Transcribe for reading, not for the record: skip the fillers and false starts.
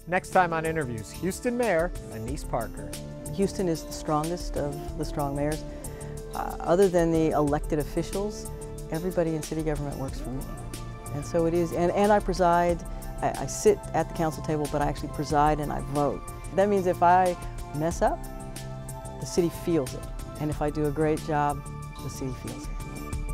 Next time on Interviews, Houston Mayor Annise Parker. Houston is the strongest of the strong mayors. Other than the elected officials, everybody in city government works for me. And so it is, and I preside, I sit at the council table, but I actually preside and I vote. That means if I mess up, the city feels it. And if I do a great job, the city feels it.